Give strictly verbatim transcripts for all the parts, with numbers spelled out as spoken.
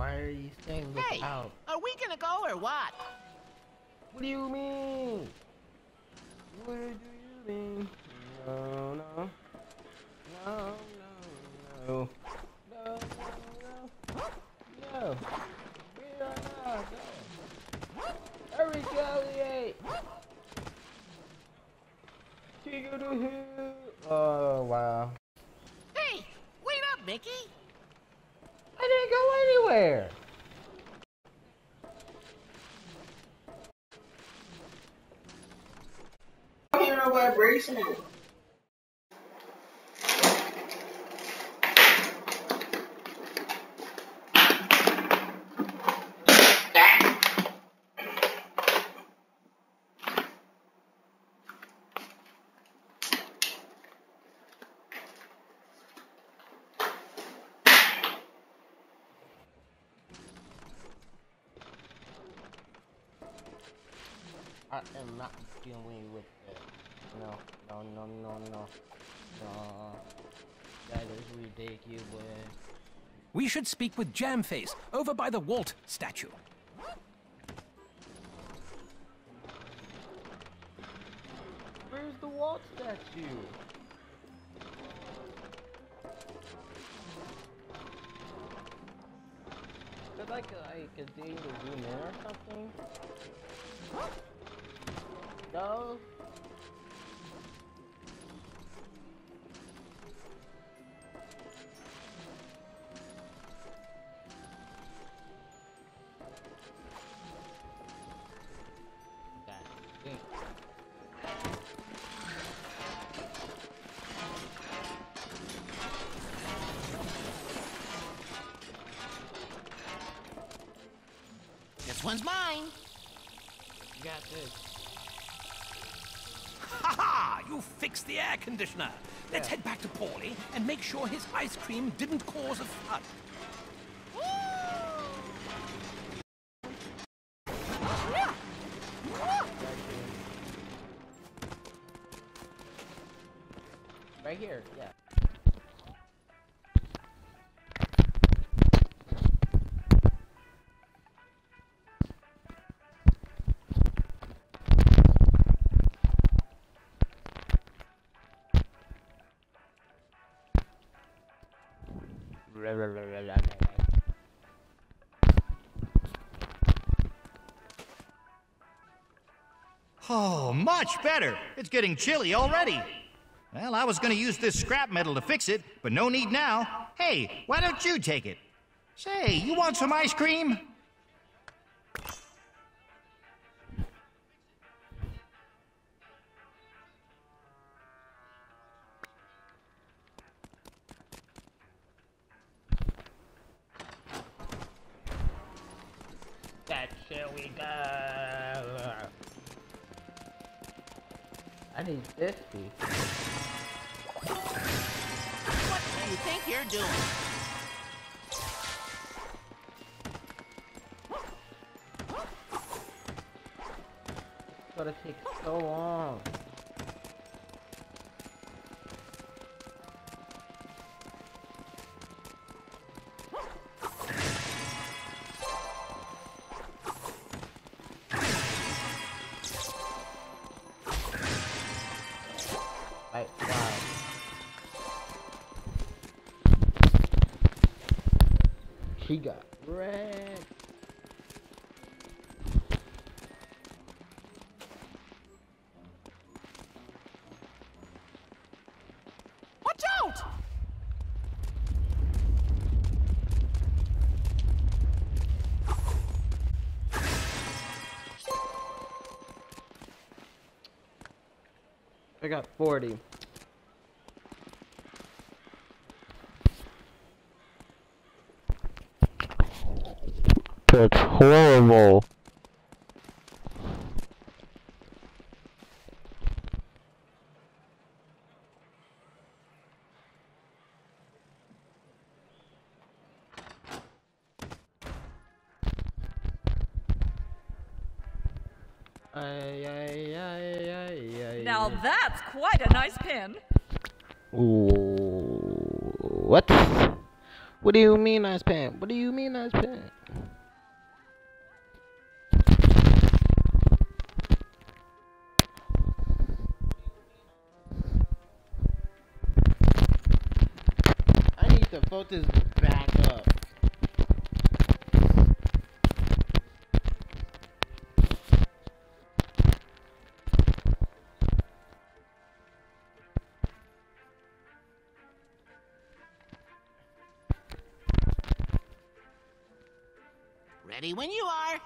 Why are you saying look Hey, out? are we gonna go or what? What do you mean? What do you mean? No, no. No, no, no. No, no, no. No. We are not. No. Retaliate. Oh, wow. Hey, wait up, Mickey. I didn't go anywhere. I don't hear no vibration. I am not dealing with it. No, no, no, no, no. No. That is ridiculous. We should speak with Jamface over by the Walt statue. Where's the Walt statue? Is it like a, like a thing to zoom in or something? No? That thing. This one's mine. You got this. Ha ha! You fixed the air conditioner. Let's Yeah. head back to Paulie and make sure his ice cream didn't cause a flood. Right here, yeah. Oh, much better. It's getting chilly already. Well, I was going to use this scrap metal to fix it, but no need now. Hey, why don't you take it? Say, you want some ice cream? That's shall we go. I need this piece. What do you think you're doing? It's gonna take so long. Right, wow. She got wrecked. Watch out! I got forty. That's horrible. Ay, ay, ay, ay, ay, Now ay. that's quite a nice pin. Ooh, what? What do you mean nice pant? What do you mean nice pant? I need to vote this back up. Ready when you are.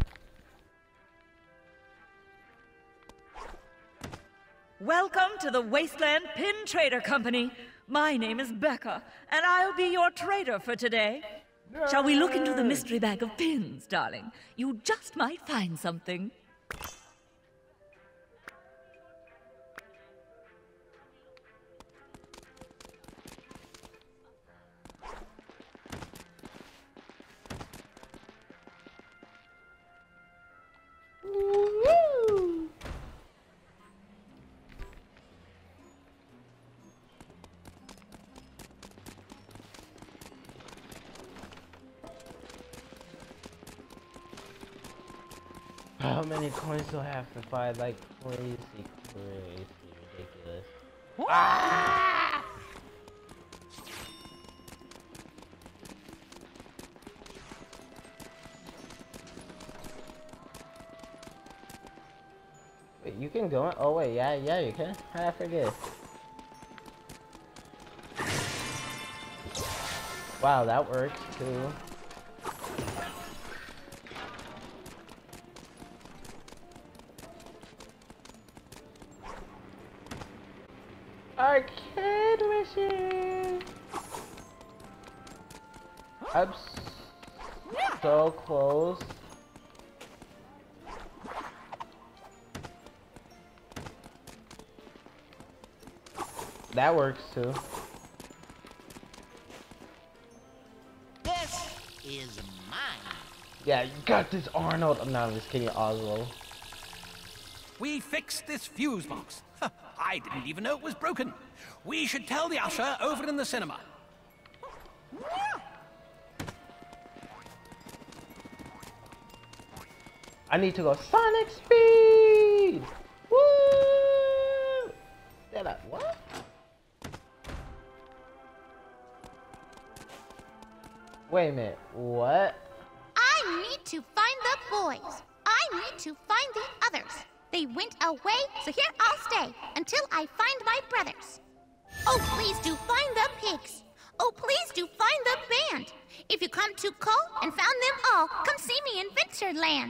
Welcome to the Wasteland Pin Trader Company. My name is Becca, and I'll be your trader for today. Shall we look into the mystery bag of pins, darling? You just might find something. Woo! How many coins do I have to find? Like crazy, crazy, ridiculous. Ah! Wait, you can go in? Oh wait, yeah, yeah, you can. How did I forget? Wow, that works too. Arcade machine. I'm so close. That works too. This is mine. Yeah, you got this, Arnold. I'm not just kidding, Oswald. We fixed this fuse box. I didn't even know it was broken. We should tell the usher over in the cinema. I need to go Sonic speed! Woo! Did I, what? Wait a minute, what? I need to find the boys. I need to find the others. They went away, so here I'll stay until I find my brothers. Oh, please do find the pigs. Oh, please do find the band. If you come to call and found them all, come see me in Ventureland.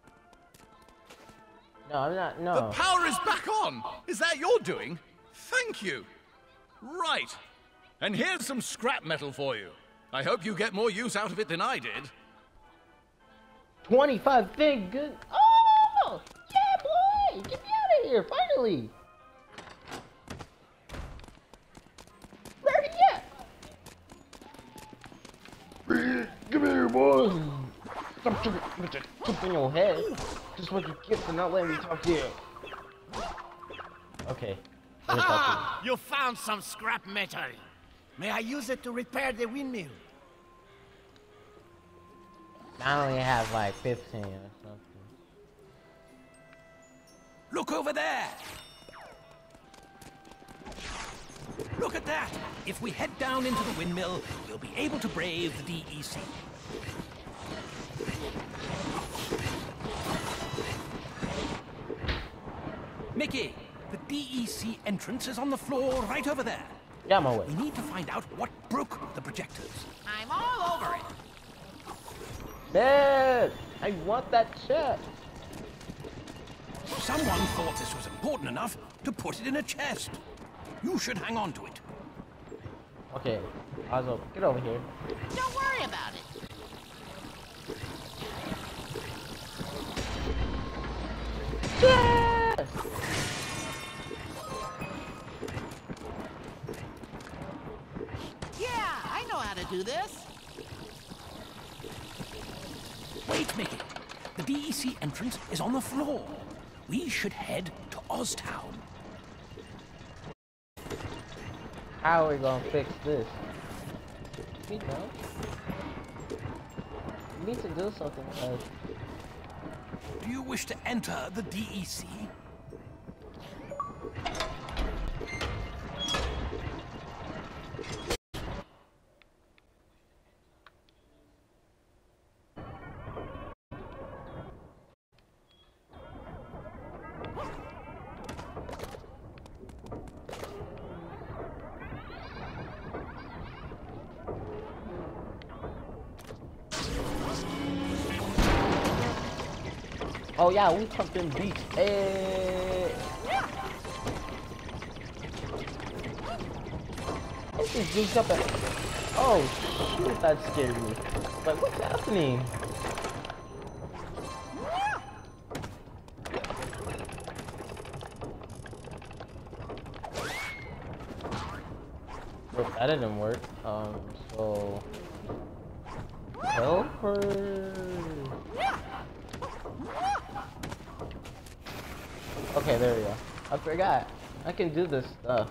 No, I'm not, no. The power is back on! Is that your doing? Thank you! Right. And here's some scrap metal for you. I hope you get more use out of it than I did. twenty-five big good. Oh! Yeah, boy! Get me out of here, finally! Where are you at? Come here, boy! Stop jumping with the tip in your head. Just what you get for not letting me talk to you. Okay. let me talk to you. Ah, you found some scrap metal. May I use it to repair the windmill? I only have like fifteen or something. Look over there! Look at that! If we head down into the windmill, we'll be able to brave the D E C. Mickey, the D E C entrance is on the floor right over there. Yeah, I'm on my way. We need to find out what broke the projectors. I'm all over it. Dad, I want that chest. Someone thought this was important enough to put it in a chest. You should hang on to it. Okay, Ozzo, get over here. Don't worry about it. Yes! Yeah, I know how to do this. Wait, Mickey. The D E C entrance is on the floor. We should head to Oztown. How are we gonna fix this? Goofy, no. You need to do something, guys. Do you wish to enter the D E C? Oh yeah, we pumped them beats. Hey. This is juiced up at. Oh shoot, that scared me. Like, what's happening? Nope, that didn't work. Um, so help her. Okay, there we go. I forgot. I can do this stuff.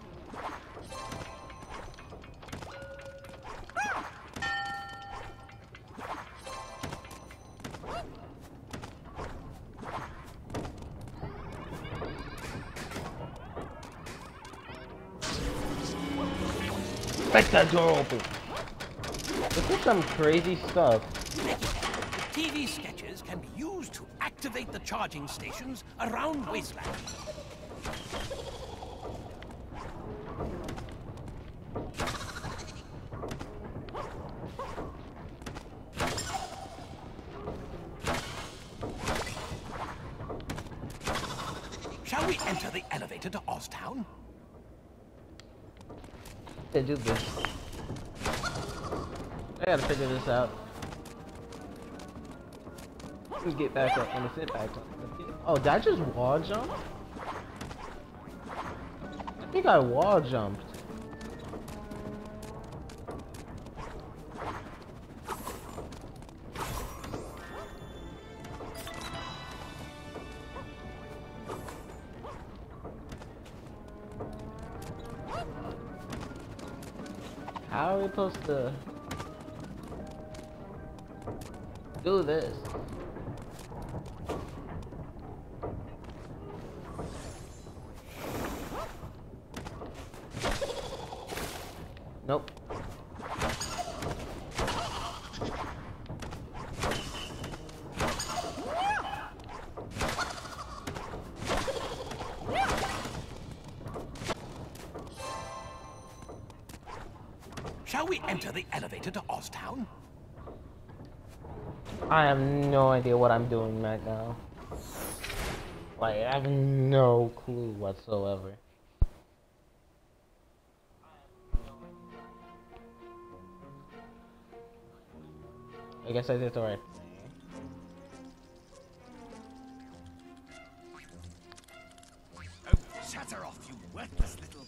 Break that door open. This is some crazy stuff. T V sketches can be used to activate the charging stations around Wasteland. Shall we enter the elevator to Oztown? They do this. I gotta figure this out. Let me get back up. Let me sit back up. Oh, did I just wall jump? I think I wall jumped. How are we supposed to do this? Nope. Shall we enter the elevator to Oztown? I have no idea what I'm doing right now. Like, I have no clue whatsoever. I guess I did the right thing. Oh, shatter off, you worthless little...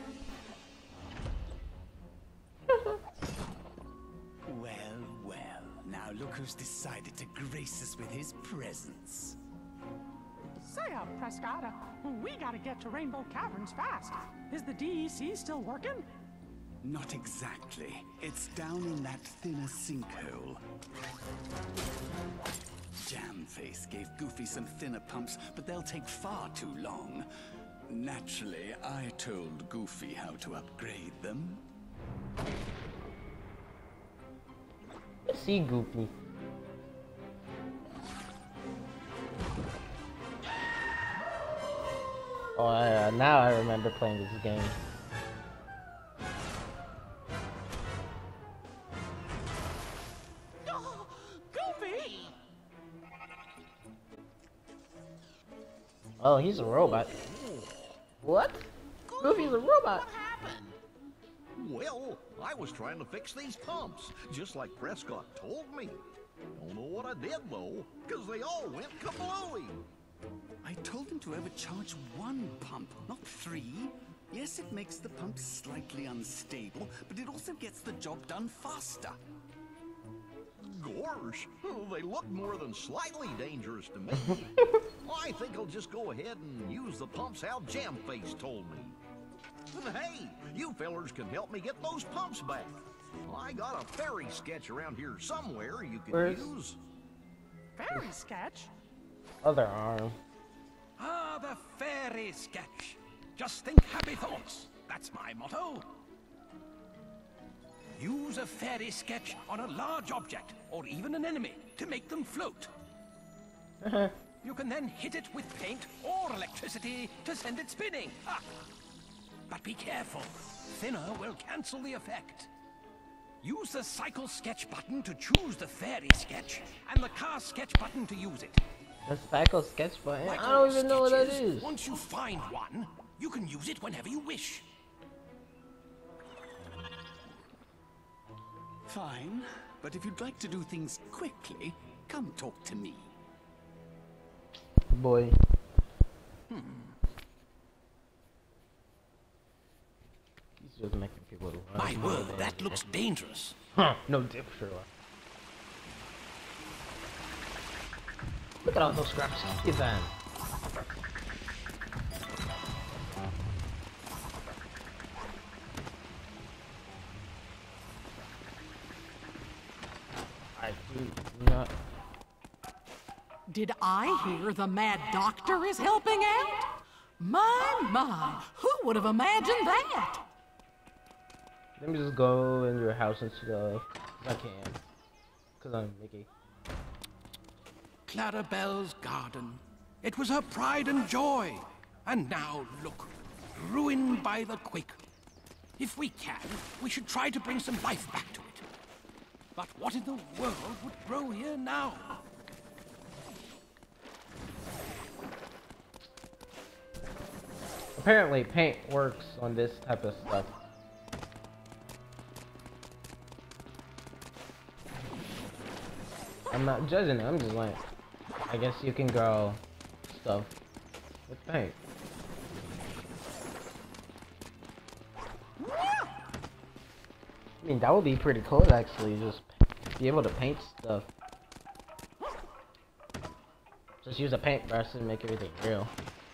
Well, well, now look who's decided to grace us with his presence. Say up, Prescott. Uh, we gotta get to Rainbow Caverns fast. Is the D E C still working? Not exactly. It's down in that thinner sinkhole. Jamface gave Goofy some thinner pumps, but they'll take far too long. Naturally, I told Goofy how to upgrade them. See Goofy. Oh, uh, now I remember playing this game. Oh, Goofy! Oh, he's a robot. What? Goofy's a robot. Well, I was trying to fix these pumps, just like Prescott told me. Don't know what I did, though, because they all went kablooey. I told him to overcharge one pump, not three. Yes, it makes the pump slightly unstable, but it also gets the job done faster. Gosh, they look more than slightly dangerous to me. I think I'll just go ahead and use the pumps how Jamface told me. And hey, you fellers can help me get those pumps back. Well, I got a fairy sketch around here somewhere you could Where's- use. Fairy sketch? Other arm. Ah, the fairy sketch. Just think happy thoughts. That's my motto. Use a fairy sketch on a large object, or even an enemy, to make them float. You can then hit it with paint or electricity to send it spinning. Ha! But be careful. Thinner will cancel the effect. Use the cycle sketch button to choose the fairy sketch, and the car sketch button to use it. The cycle sketch button? Like I don't all even know what that sketches, is. Once you find one, you can use it whenever you wish. Fine, but if you'd like to do things quickly, come talk to me. Boy. Hmm. He's just making people run. My word, that looks dangerous. Huh, no dip, Sherlock. Look at all those scraps. Get that. I do not. Did I hear the mad doctor is helping out? My, my, who would have imagined that? Let me just go in your house and stuff. If I can. Because I'm Mickey. Clarabelle's garden. It was her pride and joy. And now, look, ruined by the quake. If we can, we should try to bring some life back to it. But what in the world would grow here now? Apparently, paint works on this type of stuff. I'm not judging it, I'm just like, I guess you can grow stuff with paint. I mean, that would be pretty cool actually, just be able to paint stuff. Just use a paintbrush and make everything real.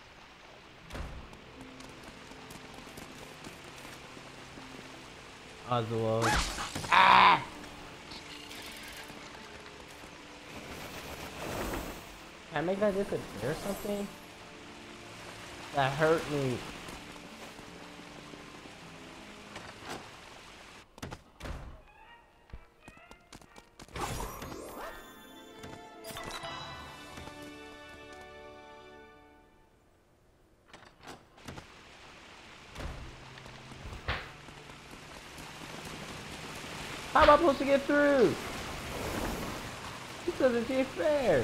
Oswald. Ah! Can I make that disappear or something? That hurt me. How am I supposed to get through? This doesn't seem fair.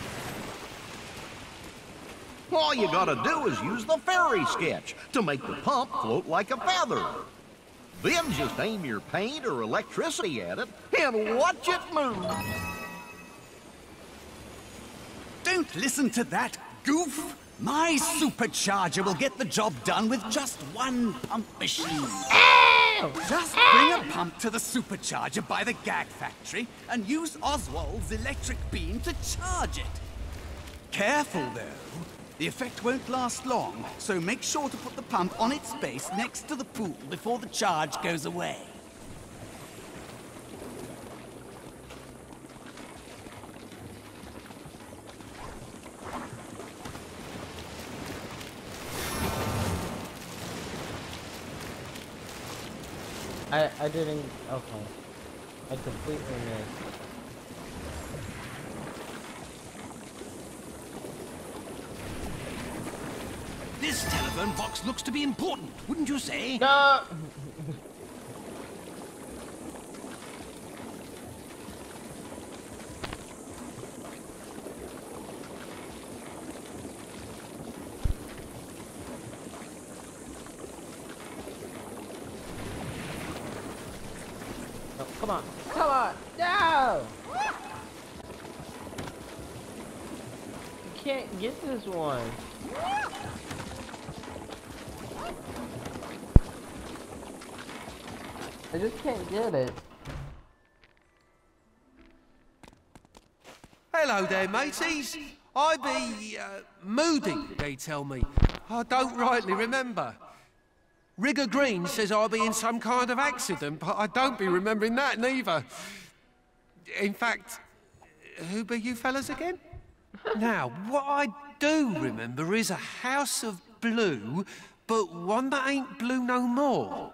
All you gotta do is use the fairy sketch to make the pump float like a feather. Then just aim your paint or electricity at it and watch it move. Don't listen to that goof. My supercharger will get the job done with just one pump machine. Ow! Just bring a pump to the supercharger by the gag factory and use Oswald's electric beam to charge it. Careful though, the effect won't last long, so make sure to put the pump on its base next to the pool before the charge goes away. I, I didn't, okay. I completely missed. This telephone box looks to be important, wouldn't you say? No! Oh, come on, come on, no! You can't get this one. I just can't get it. Hello there, mateys. I be uh, moody, they tell me. I don't rightly remember. Rigger Green says I'll be in some kind of accident, but I don't be remembering that neither. In fact, who be you fellas again? Now, what I do remember is a house of blue, but one that ain't blue no more.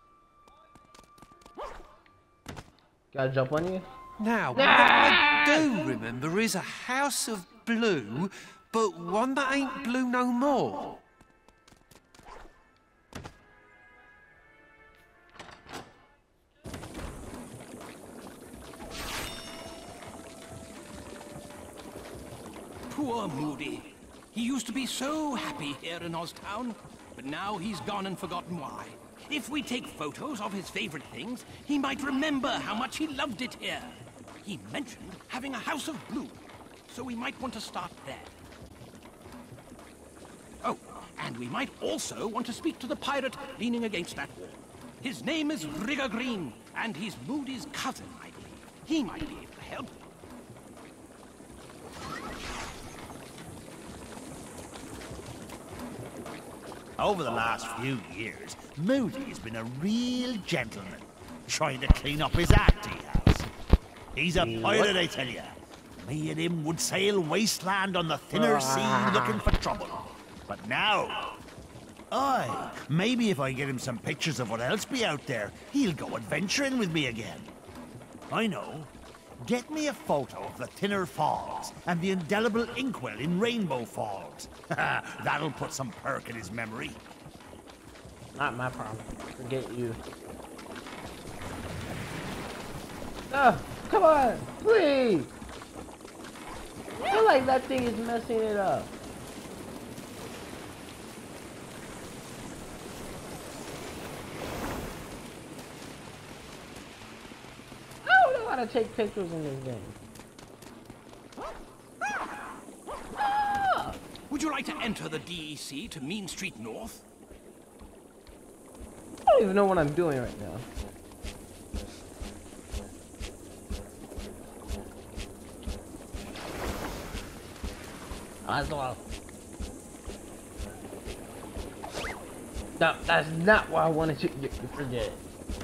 Gotta jump on you? Now, what I do remember is a house of blue, but one that ain't blue no more. Poor Moody. He used to be so happy here in Oztown, but now he's gone and forgotten why. If we take photos of his favorite things, he might remember how much he loved it here. He mentioned having a house of blue, so we might want to start there. Oh, and we might also want to speak to the pirate leaning against that wall. His name is Rigger Green, and he's Moody's cousin, I believe. He might be able to help. Over the last few years, Moody's been a real gentleman, trying to clean up his act, he has. He's a pirate, I tell you. Me and him would sail wasteland on the thinner sea looking for trouble. But now, aye, maybe if I get him some pictures of what else be out there, he'll go adventuring with me again. I know. Get me a photo of the Thinner Falls and the indelible inkwell in Rainbow Falls. That'll put some perk in his memory. Not my problem. Forget you. Oh, come on, please. I feel like that thing is messing it up. I don't know how to take pictures in this game. Ah! Would you like to enter the D E C to Mean Street North? I don't even know what I'm doing right now. As well. No, that's not what I wanted to. You forget it.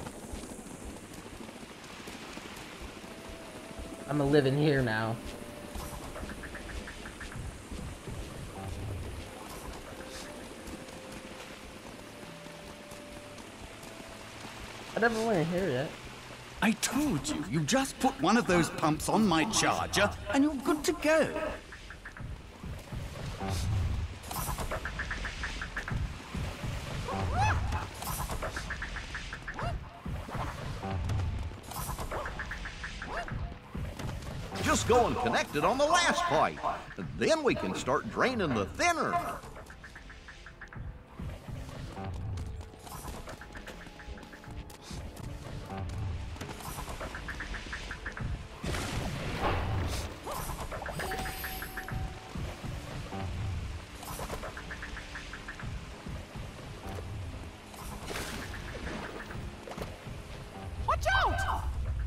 I'm a living here now. I never went in here yet. I told you, you just put one of those pumps on my charger and you're good to go. Just go and connect it on the last pipe. And then we can start draining the thinner. Watch out!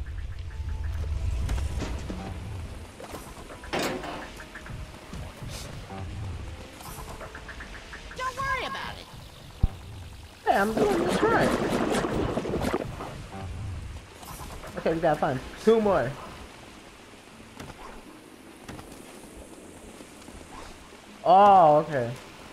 Don't worry about it. Hey, I'm doing this right. Okay, we gotta find two more. Oh, okay.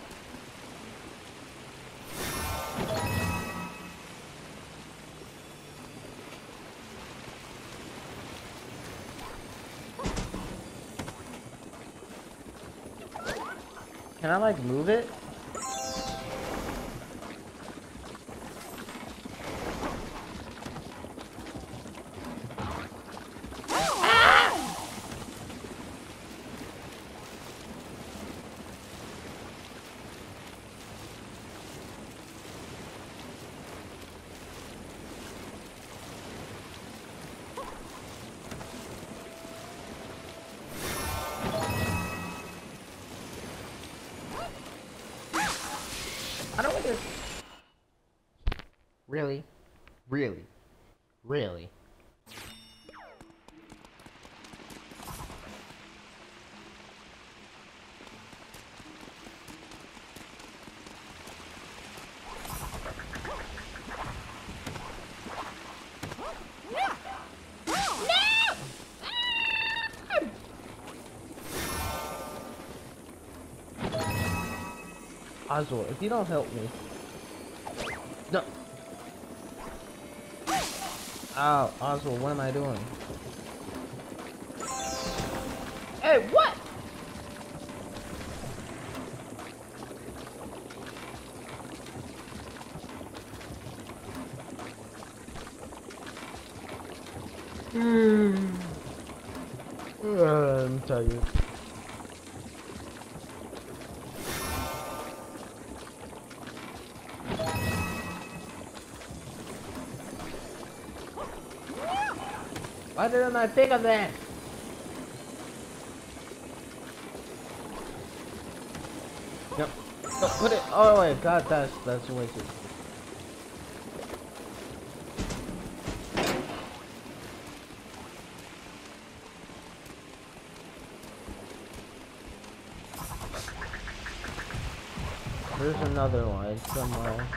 Can I like move it? I don't want to. Really? Really? Really? Oswald, if you don't help me. No. Ow, Oswald, what am I doing? Hey, what? Hmm. Uh, I'm tired. Why didn't I think of that? Yep. No, put it. Oh my god, that's that's way too. There's another one somewhere.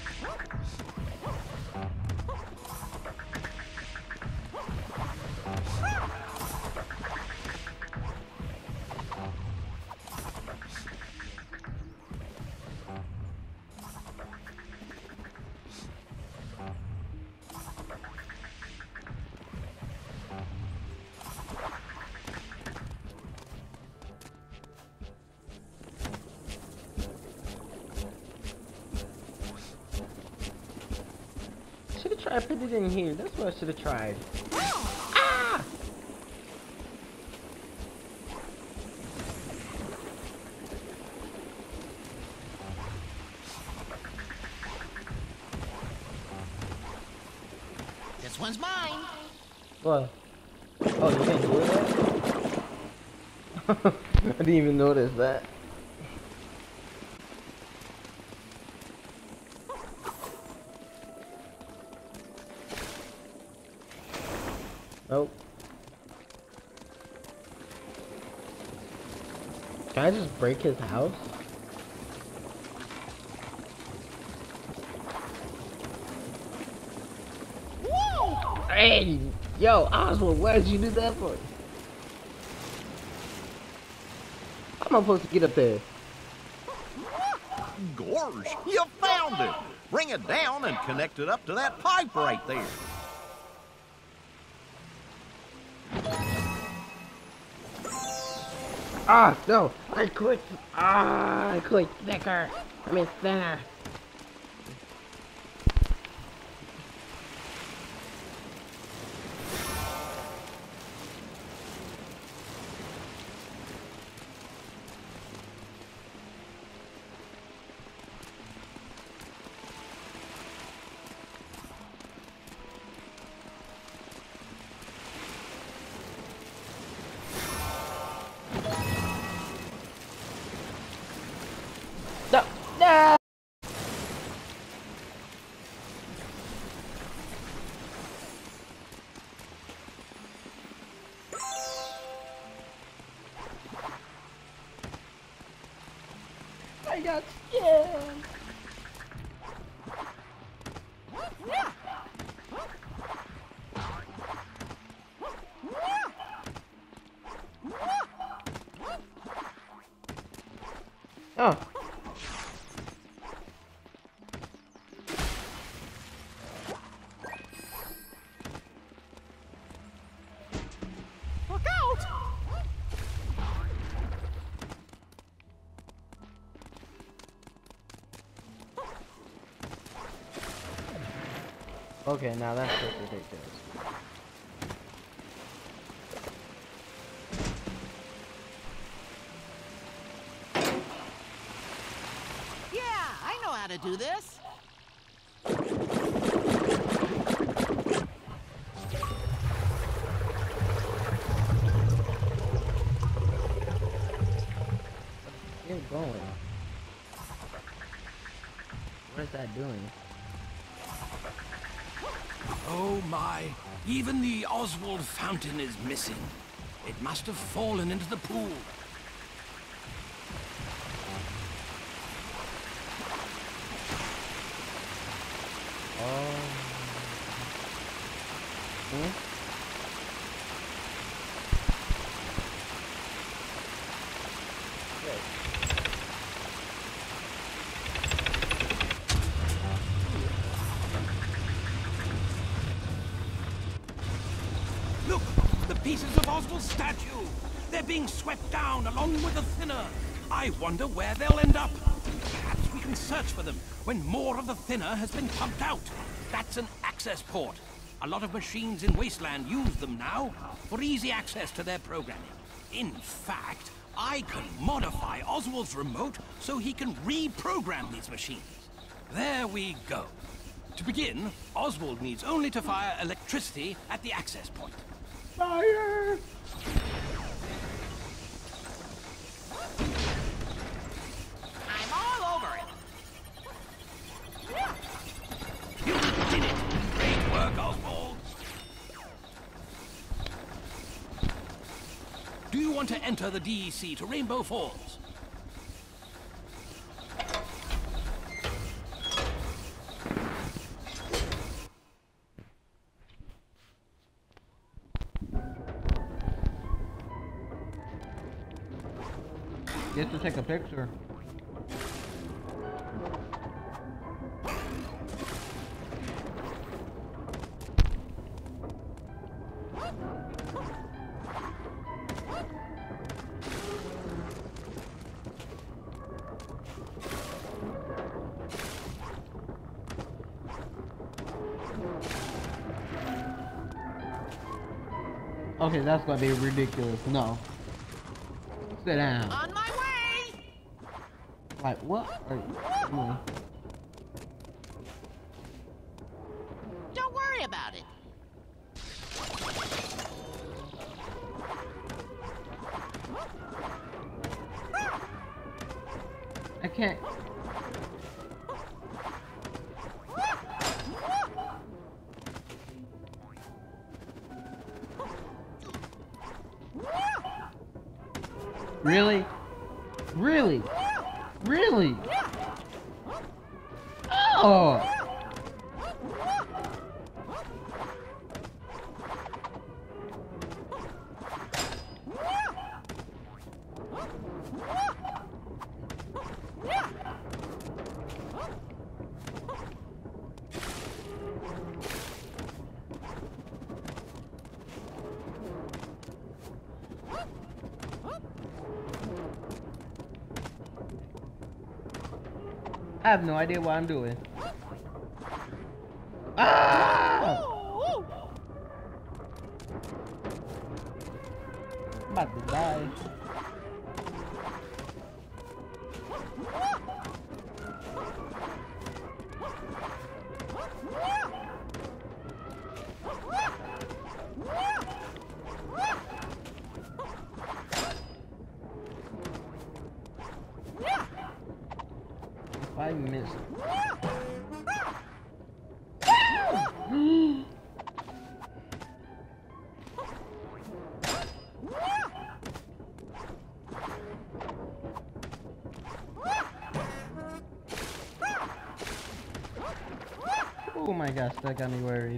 I put it in here. That's what I should have tried. Ah! This one's mine. What? Oh, you can't do that? I didn't even notice that. Nope. Can I just break his house? Whoa! Hey! Yo, Oswald, why did you do that for? How am I supposed to get up there? Gorge, you found it! Bring it down and connect it up to that pipe right there. Ah, no! I clicked! Ah, I clicked thicker! I mean thinner! No! No! I got scared! Oh. Look out! Okay, now that's just ridiculous. Yeah, I know how to do this. Get going. What is that doing? Oh my, even the Oswald fountain is missing. It must have fallen into the pool. Oh. Hmm? Look, the pieces of Oswald's statue. They're being swept down along with the thinner. I wonder where they'll end up. Perhaps we can search for them when more of the thinner has been pumped out. That's an access port. A lot of machines in Wasteland use them now for easy access to their programming. In fact, I can modify Oswald's remote so he can reprogram these machines. There we go. To begin, Oswald needs only to fire electricity at the access point. Fire! I'm all over it. You did it! Great work, Oswald! Do you want to enter the D E C to Rainbow Falls? Get to take a picture. Okay, that's gonna be ridiculous. No. Sit down. On my way! Like, what are you doing? Don't worry about it. I can't. Really? Really? Really? Oh! I have no idea what I'm doing. Ah! I'm about to die. I missed. Oh my gosh, that got me worried.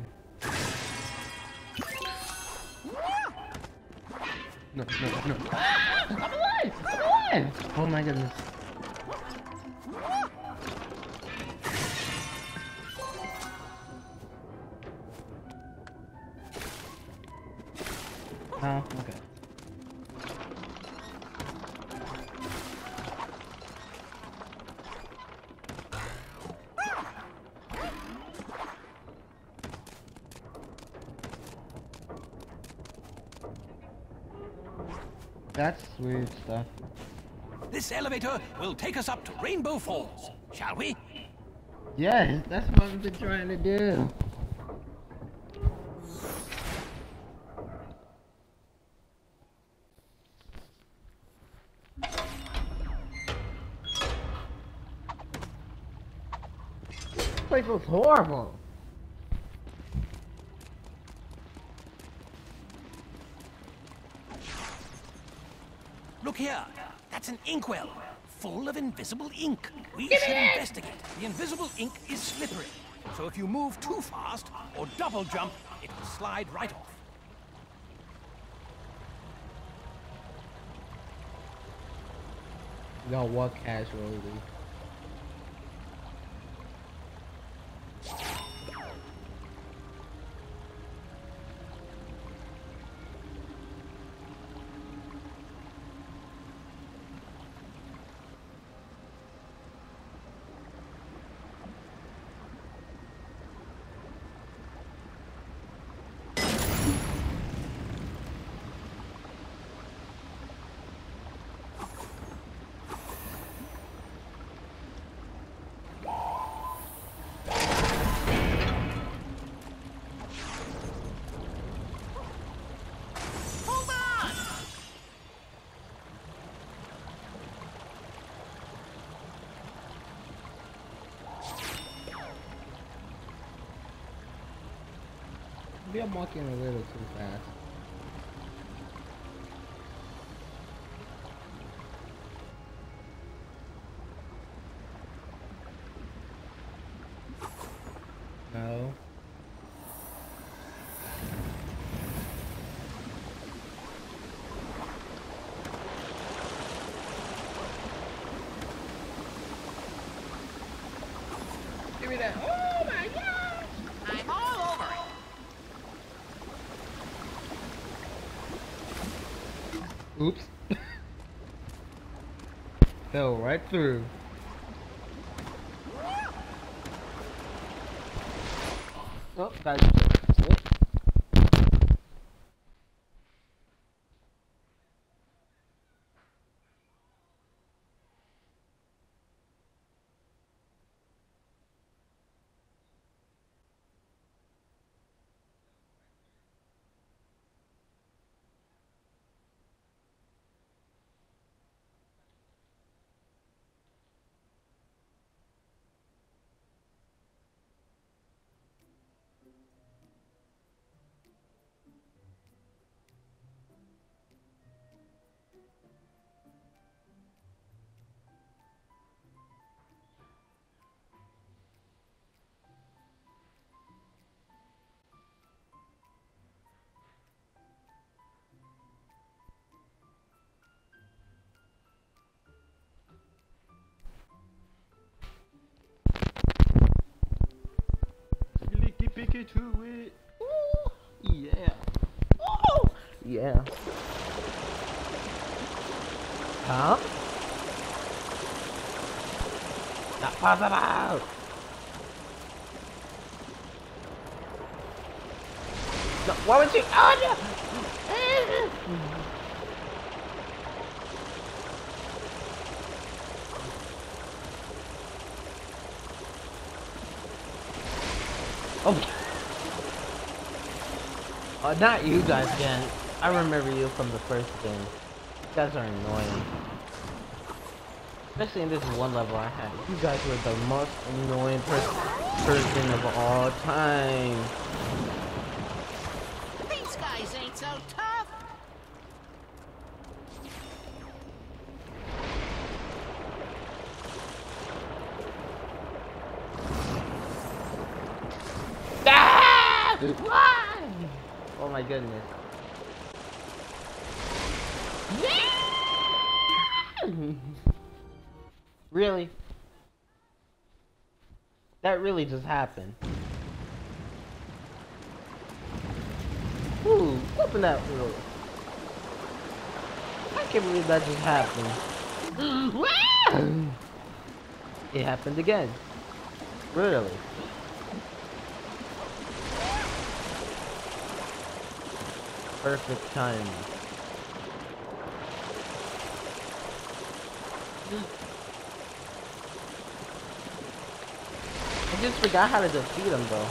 No, no, no. I'm alive! I'm alive! Oh my goodness. Oh, okay. That's weird stuff. This elevator will take us up to Rainbow Falls, shall we? Yes, that's what I've been trying to do. This place was horrible. Look here. That's an inkwell, full of invisible ink. We should investigate. The invisible ink is slippery, so if you move too fast or double jump, it will slide right off. You gotta walk casually. Maybe I'm walking a little too fast. No. Give me that. Oh my God! I'm all over it. Oops. Fell right through. Oh, guys. Picky to it. Ooh, yeah. Ooh, yeah. Huh? Not possible. No, why would you? Oh no! Oh. Oh, not you guys again. I remember you from the first game. You guys are annoying. Especially in this one level I had. You guys were the most annoying per person of all time. These guys ain't so tough. Why? Oh my goodness. Really? That really just happened. Ooh, open that door. I can't believe that just happened. It happened again. Really? Perfect timing. I just forgot how to defeat him though.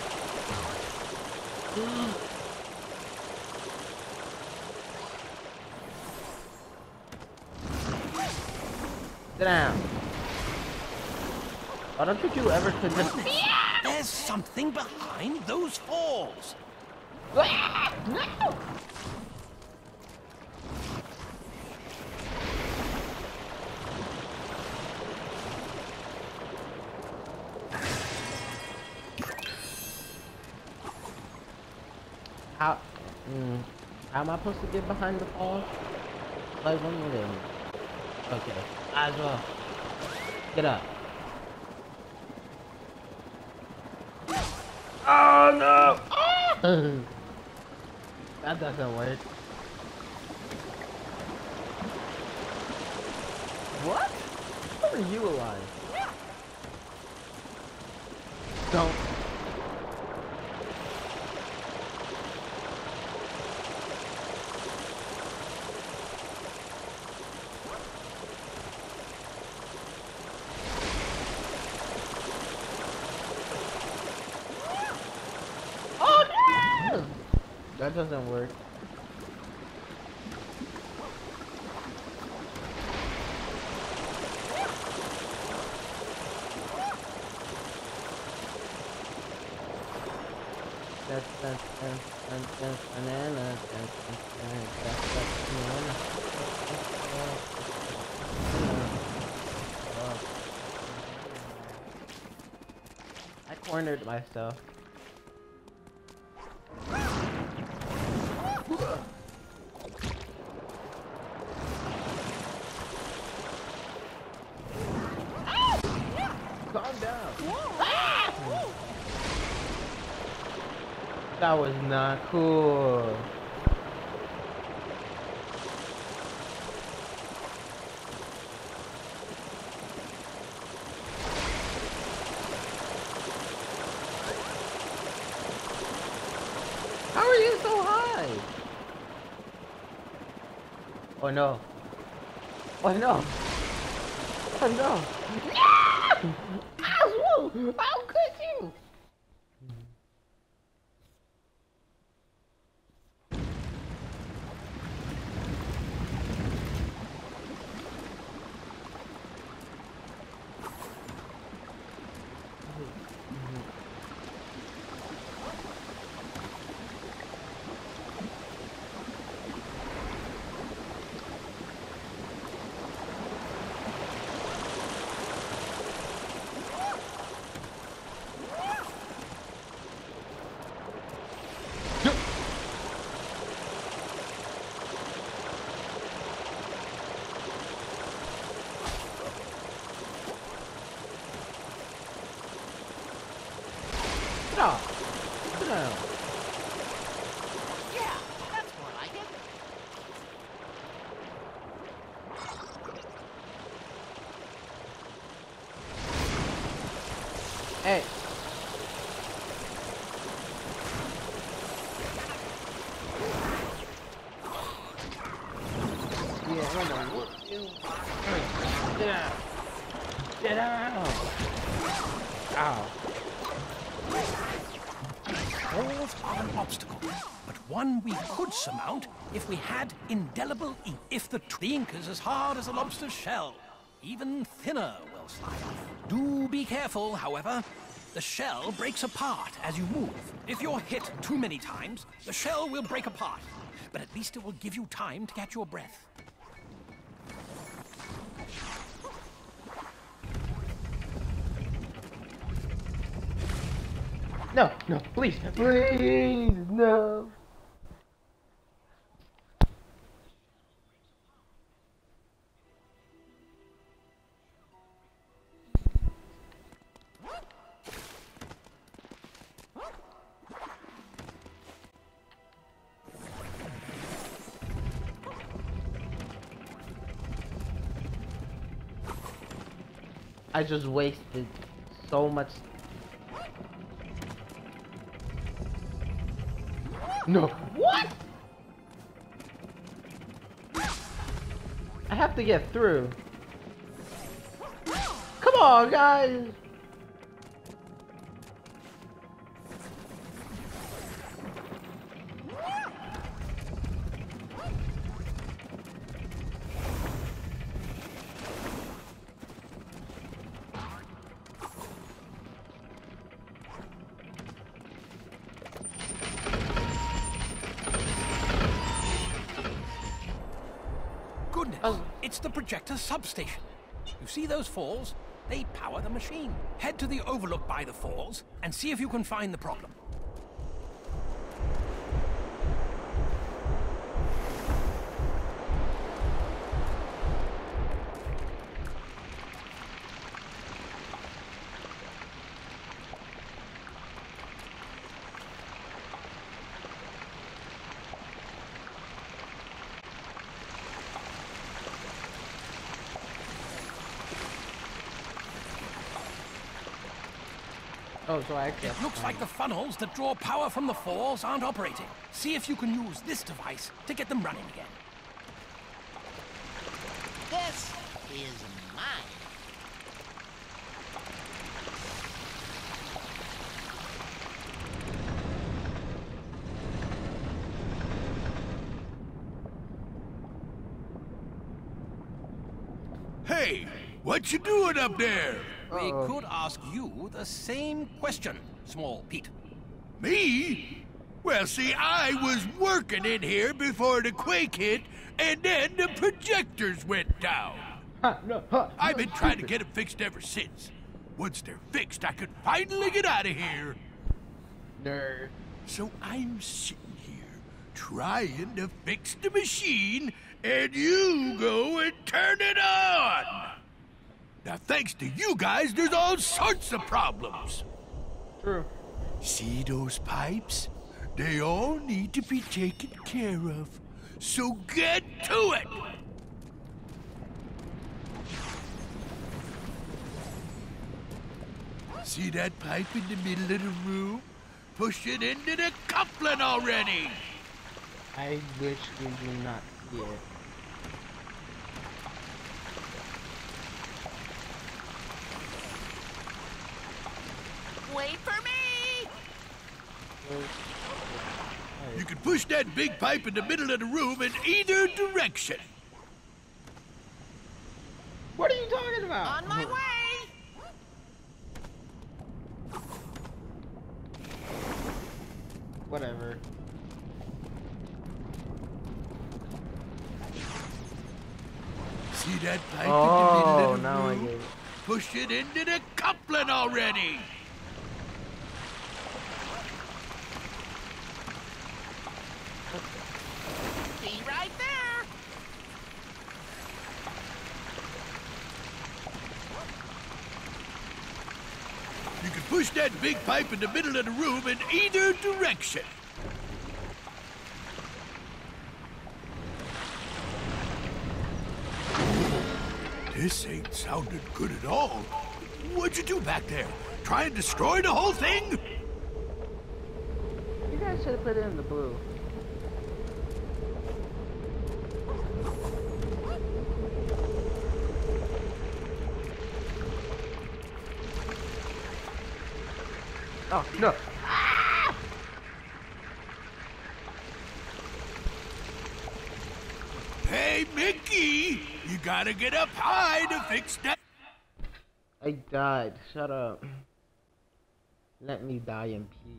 Sit down. Why don't think you ever could just... There's something behind those falls. No! How, mm, how am I supposed to get behind the falls? Like one minute. Okay, as well. Get up. Oh no! Oh! That doesn't work. What? How are you alive? Don't. That doesn't work. I cornered myself. Calm down. That was not cool. How are you so high? Oh no. Oh no. Oh no. No! How could you? Stop. Sit down. Yeah, that's more like it. Hey. Yeah, I'm gonna whoop you. Get out. Get out. Ow. Falls are an obstacle, but one we could surmount if we had indelible ink. If the, the ink is as hard as a lobster's shell, even thinner will slide off. Do be careful, however. The shell breaks apart as you move. If you're hit too many times, the shell will break apart, but at least it will give you time to catch your breath. No, no, please, please, no. I just wasted so much. No. What? I have to get through. Come on, guys. Oh. It's the projector substation. You see those falls? They power the machine. Head to the overlook by the falls and see if you can find the problem. Oh, so I It looks like the funnels that draw power from the falls aren't operating. See if you can use this device to get them running again. This is mine. Hey, what you doing up there? We could ask you the same question, Small Pete. Me? Well, see, I was working in here before the quake hit, and then the projectors went down. Ha, no, ha, I've no, been trying to stupid. get them fixed ever since. Once they're fixed, I could finally get out of here. Nerd. So I'm sitting here trying to fix the machine, and you go and turn it on. Now, thanks to you guys, there's all sorts of problems. True. See those pipes? They all need to be taken care of. So get to it! See that pipe in the middle of the room? Push it into the coupling already! I wish we do not see it. Wait for me! You can push that big pipe in the middle of the room in either direction. What are you talking about? On my way! Whatever. See that pipe Oh, in the middle of the now I room? get it. Push it into the coupling already! Be right there! You can push that big pipe in the middle of the room in either direction. This ain't sounding good at all. What'd you do back there? Try and destroy the whole thing? You guys should have put it in the blue. Oh, no. Hey, Mickey! You gotta get up high to fix that. I died. Shut up. Let me die in peace.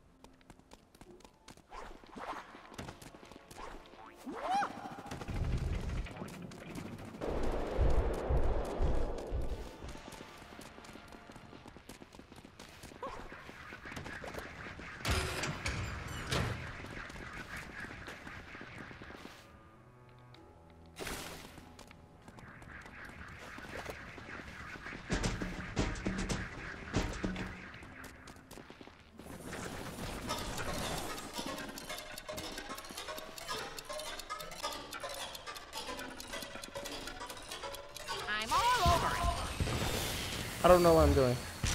I'm all over it. I don't know what I'm doing.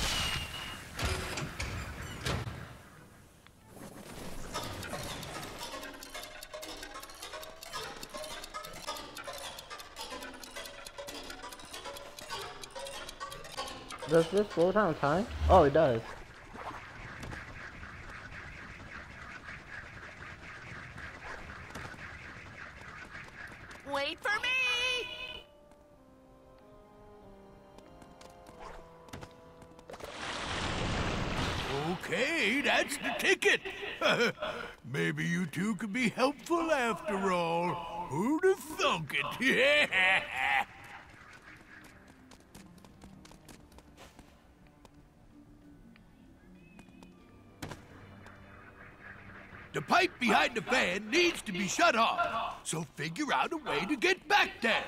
Does this slow down time? Oh, it does. Wait for me! Okay, that's the ticket. Maybe you two could be helpful after all. Who'd have thunk it? The pipe behind the fan needs to be shut off, so figure out a way to get back there.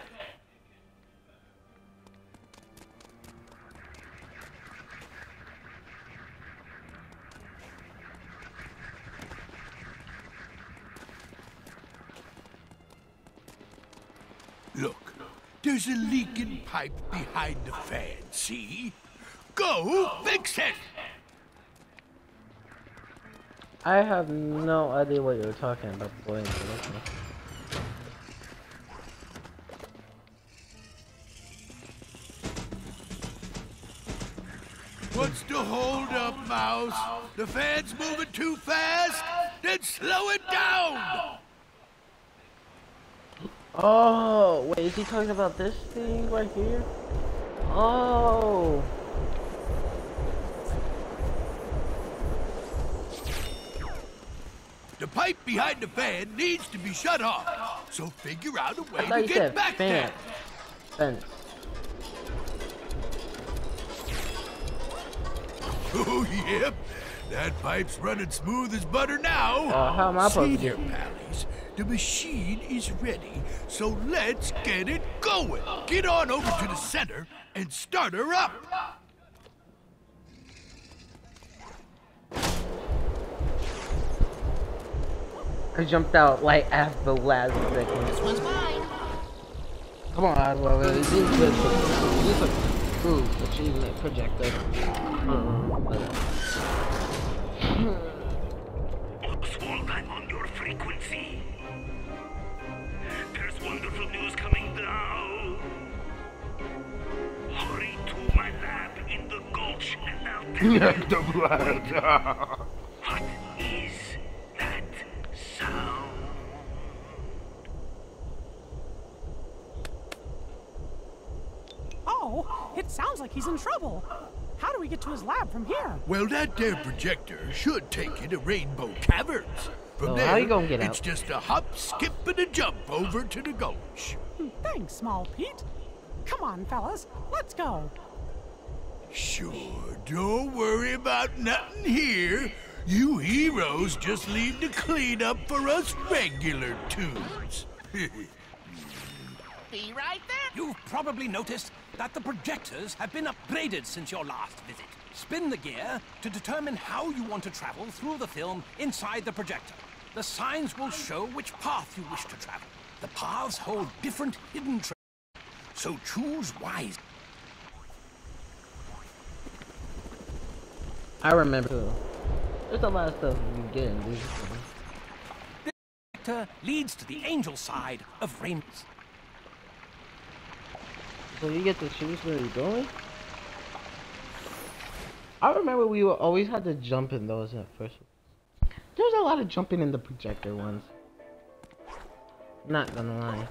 Look, there's a leaking pipe behind the fan, see? Go fix it! I have no idea what you're talking about, boy. Okay. What's the hold up, Mouse? The fan's moving too fast? Then slow it down! Oh, wait, is he talking about this thing right here? Oh. The pipe behind the fan needs to be shut off. So figure out a way I thought to you get said back fan. there. Fence. Oh, yep. That pipe's running smooth as butter now. Uh, how am I supposed See to there, get- Pallies. The machine is ready, so let's get it going. Get on over to the center and start her up. I jumped out like at the last second. This one's mine. Come on, Oswald. This is good. This is a true achievement projector. Oswald, I'm on your frequency. There's wonderful news coming now. Hurry to my lab in the Gulch and I'll tell you. What is that sound? Oh, it sounds like he's in trouble. How do we get to his lab from here? Well, that there projector should take you to Rainbow Caverns. From Oh, there, how you gonna get it's out? just a hop, skip, and a jump over to the Gulch. Thanks, Small Pete. Come on, fellas, let's go. Sure, don't worry about nothing here. You heroes just leave the cleanup for us regular tunes. Be right there. You've probably noticed that the projectors have been upgraded since your last visit. Spin the gear to determine how you want to travel through the film inside the projector. The signs will show which path you wish to travel. The paths hold different hidden treasures, so choose wisely. I remember too. There's a lot of stuff you can get in this one. The projector leads to the angel side of Rainbows. So you get to choose where you're going? I remember we were always had to jump in those at first. There's a lot of jumping in the projector ones. Not gonna lie.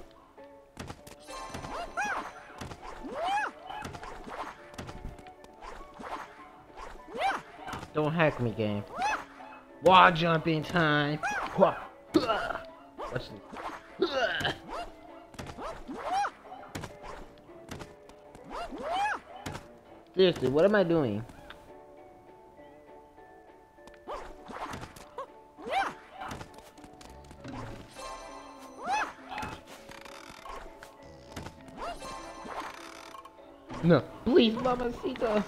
Don't hack me, game. Wall jumping time. Wah. Watch this. Seriously, what am I doing? No, please, Mamacita.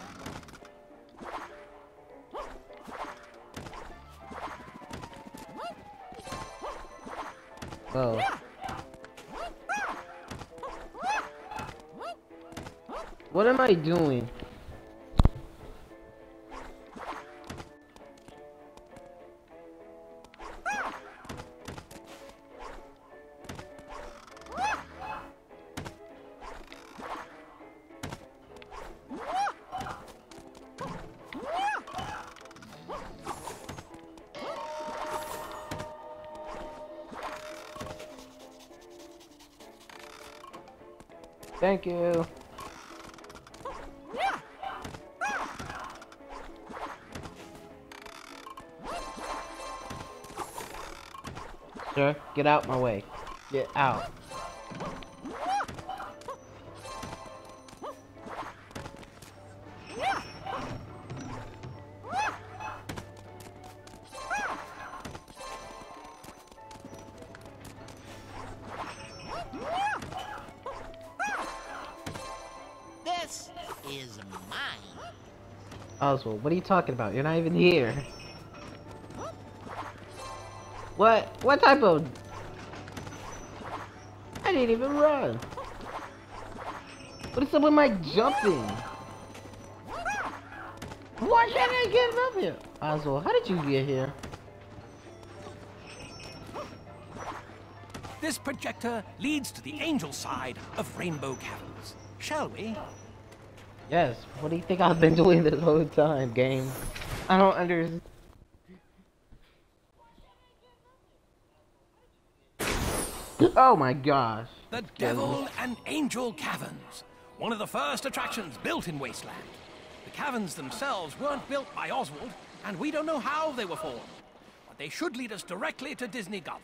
Oh. What am I doing? Thank you. Sir, get out my way. Get out. This is mine. Oswald, what are you talking about? You're not even here. What? What type of... I didn't even run. What is up with my jumping? Why can't I get up here? Oswald, how did you get here? This projector leads to the angel side of Rainbow Caverns. Shall we? Yes, what do you think I've been doing this whole time, game? I don't understand. Oh my gosh. The Devil and Angel Caverns, one of the first attractions built in Wasteland. The caverns themselves weren't built by Oswald, and we don't know how they were formed. but they should lead us directly to Disney Gulch.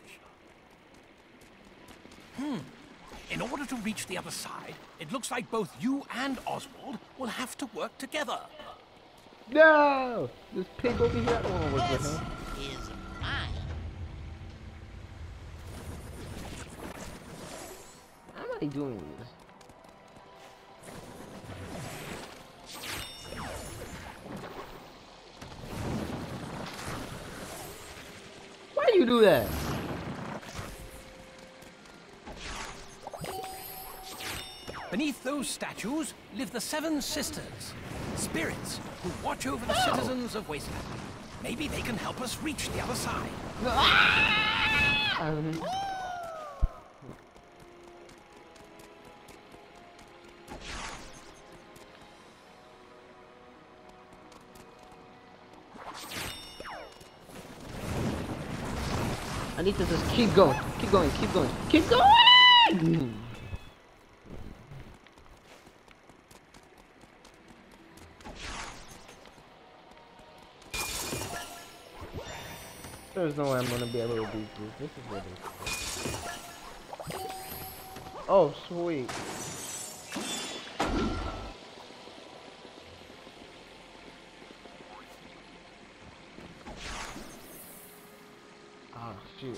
Hmm. In order to reach the other side, it looks like both you and Oswald will have to work together. No! This pig over here, I don't want to work with him. Is mine. How am I doing this? Why do you do that? Beneath those statues live the Seven Sisters, spirits who watch over the citizens of Wasteland. Maybe they can help us reach the other side. Um. I need to just keep going, keep going, keep going, keep going! There's no way I'm gonna be able to beat this. This is ridiculous. Oh, sweet. Oh, shoot.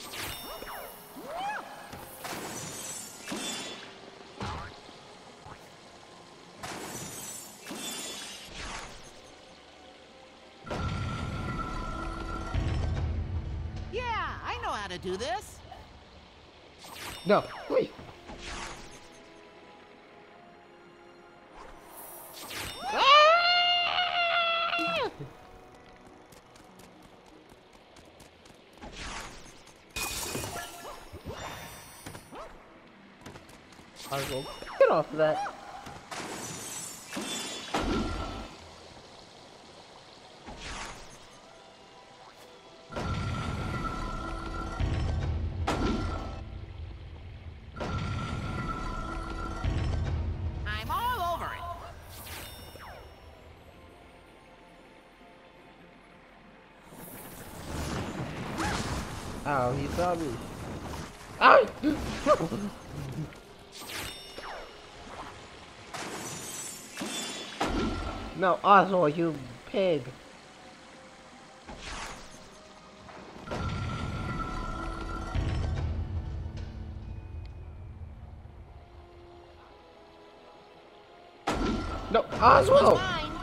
To do this? No, wait. I'll go get off of that. Oh, he saw me. Ah! No, Oswald, you pig. No, Oswald!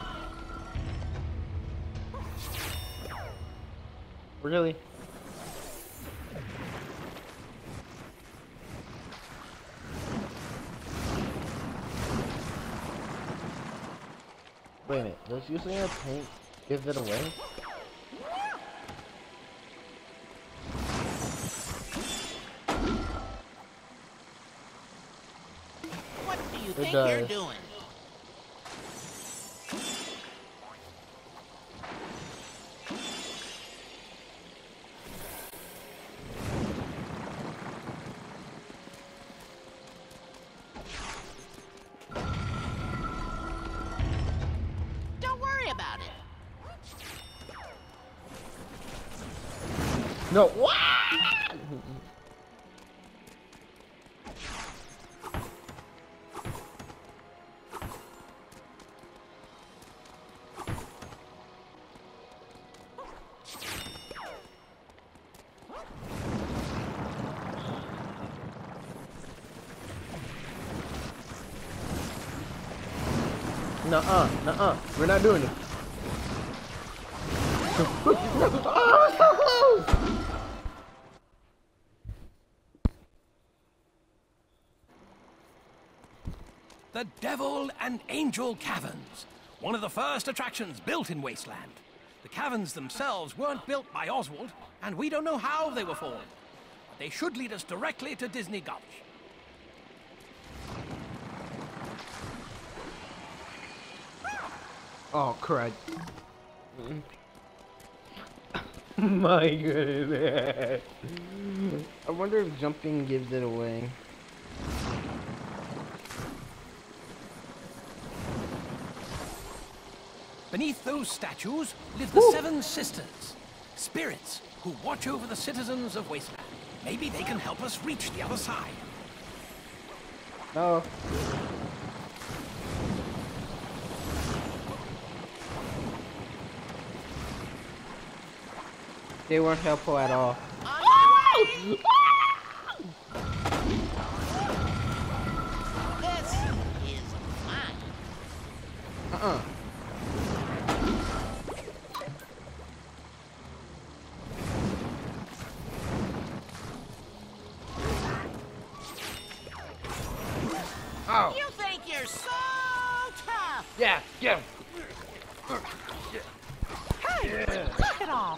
Really? Wait a minute, does using a paint give it away? What do you it think does. you're doing? No, what? Nuh-uh, nuh-uh, we're not doing it. Oh, so close! The Devil and Angel Caverns, one of the first attractions built in Wasteland. The caverns themselves weren't built by Oswald, and we don't know how they were formed. But they should lead us directly to Disney Gulch. Oh, crud. My goodness. I wonder if jumping gives it away. Beneath those statues live the Woo. Seven Sisters, spirits who watch over the citizens of Wasteland. Maybe they can help us reach the other side. No. They weren't helpful at all. This is mine. Uh-uh. Oh. You think you're so tough? Yeah, yeah. Hey, knock it off.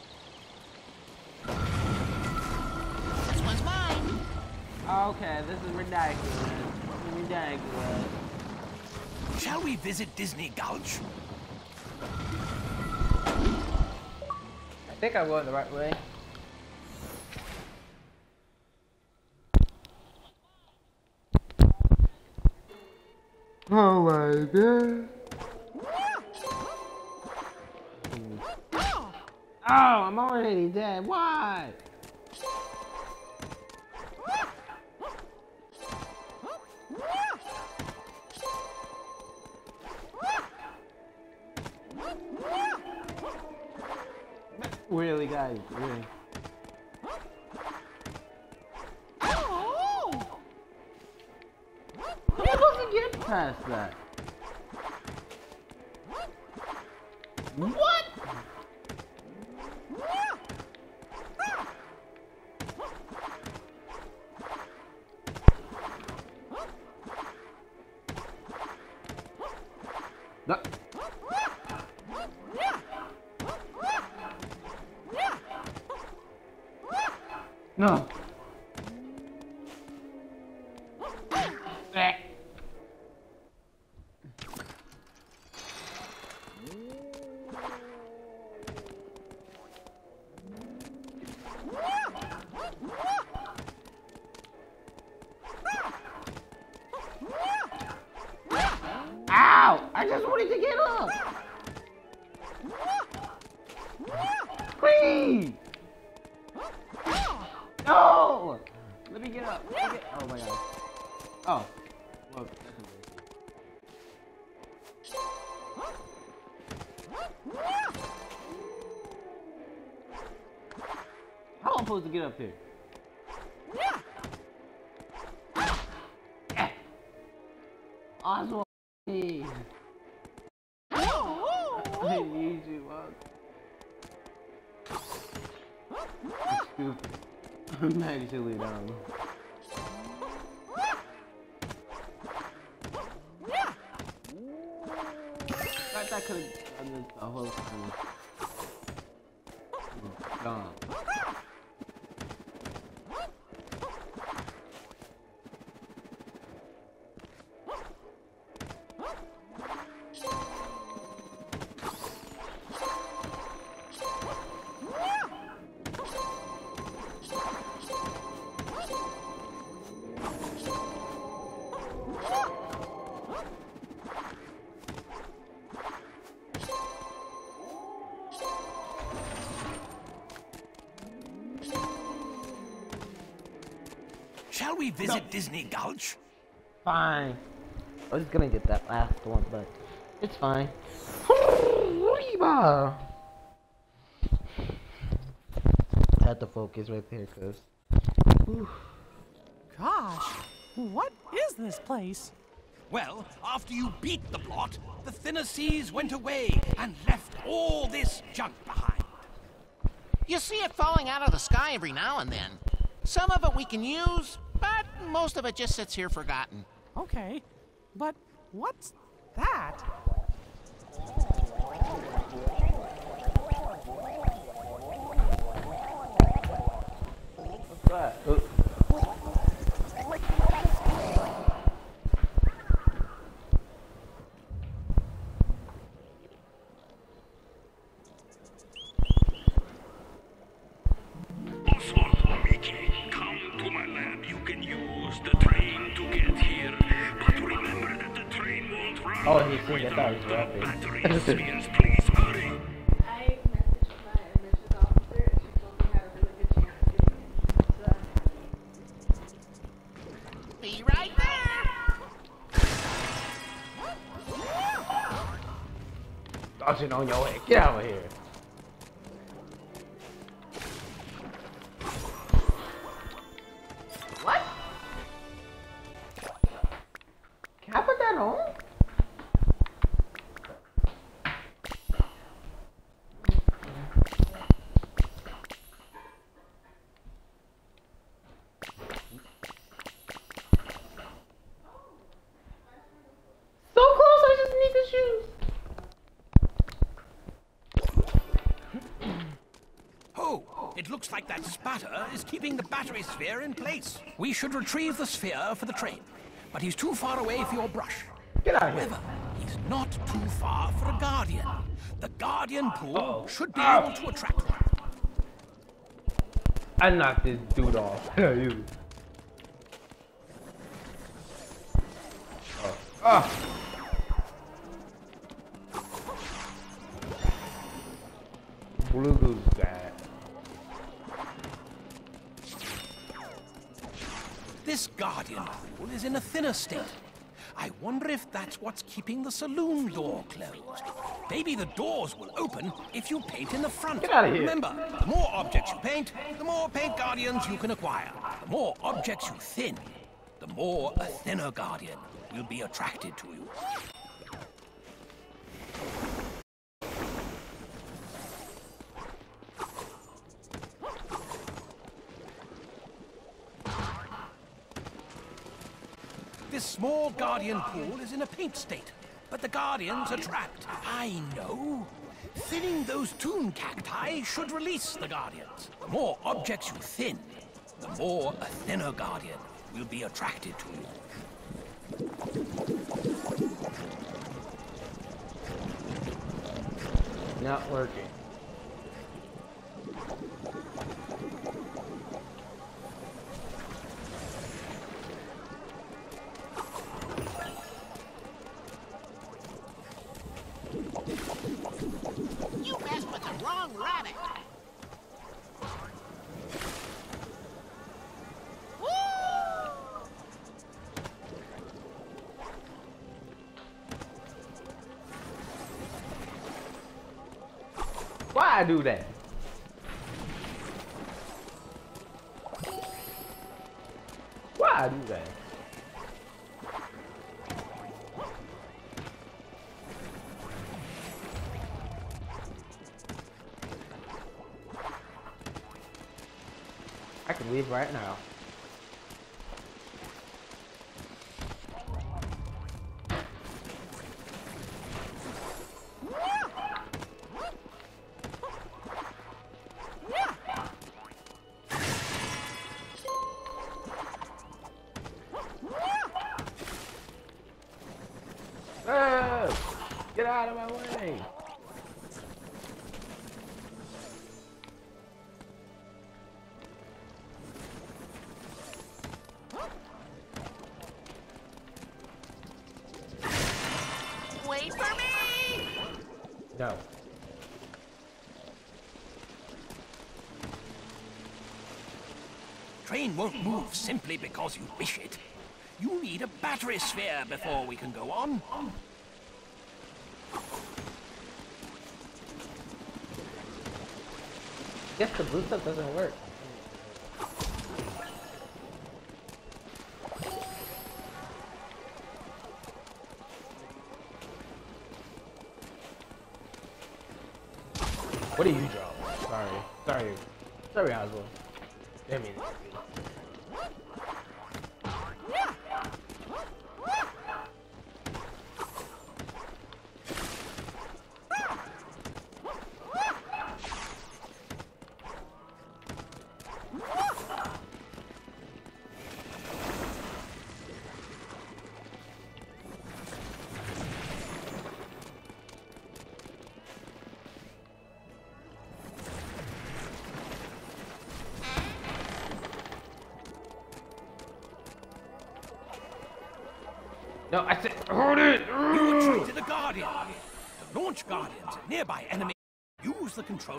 This one's mine. Okay, this is ridiculous. Ridiculous. Shall we visit Disney Gulch? I think I'm going the right way. Oh my god. Oh, I'm already dead. Why? Really, guys, really. I'm supposed to get past that. What? No. No. Ow! I just wanted to get up! Please! No! Let me get up. Let me get... Oh my god. Oh. Well, that's amazing. How am I supposed to get up here? Oswald, please. I need you, Mom. I'm stupid. I'm actually dumb. I thought I could have done this the whole time. Gone. Shall we visit no. Disney Gulch? Fine. I was gonna get that last one, but it's fine. I had to focus right there, cause. Whew. Gosh, what is this place? Well, after you beat the plot, the thinner seas went away and left all this junk behind. You see it falling out of the sky every now and then. Some of it we can use, but most of it just sits here forgotten. Okay, but what's that? What's that? Uh Oh, he's singing. I thought he was rapping. Please hurry. I messaged my admissions officer and she told me Be right there. Dodging on your head. Get out of here. What? Can I put that on? So close, I just need the shoes. Oh, it looks like that spatter is keeping the battery sphere in place. We should retrieve the sphere for the train, but he's too far away for your brush. Get out of here. However, he's not too far for a guardian. The guardian pool Uh-oh. should be Ow. able to attract one. I knocked this dude off. You. Oh. Ah. Blue goose guy. This guardian pool is in a thinner state. I wonder if that's what's keeping the saloon door closed. Maybe the doors will open if you paint in the front. Get out of here. Remember, the more objects you paint, the more paint guardians you can acquire. The more objects you thin, the more a thinner guardian will be attracted to you. This small guardian pool is in a paint state, but the guardians are trapped. I know. Thinning those toon cacti should release the guardians. The more objects you thin, the more a thinner guardian will be attracted to you. Not working. You messed with the wrong rabbit. Why I do that? Why I do that? I can leave right now. Oh, get out of my way. Wait for me! No. Train won't move simply because you wish it. You need a battery sphere before we can go on. Guess the blue stuff doesn't work. What do you draw? Sorry. Sorry. Sorry, Oswald. I mean, no, I said, hold it! You attracted a guardian. To launch guardians at nearby enemy, use the controller.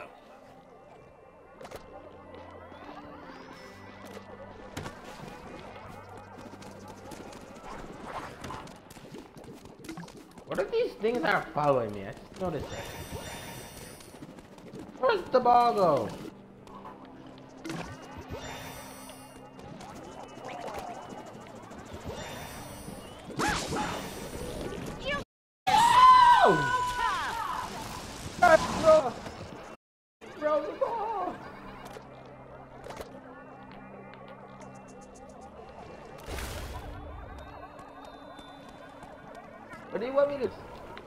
What are these things that are following me? I just noticed that. Where's the ball go? Bro! Bro, the ball! What do you want me to...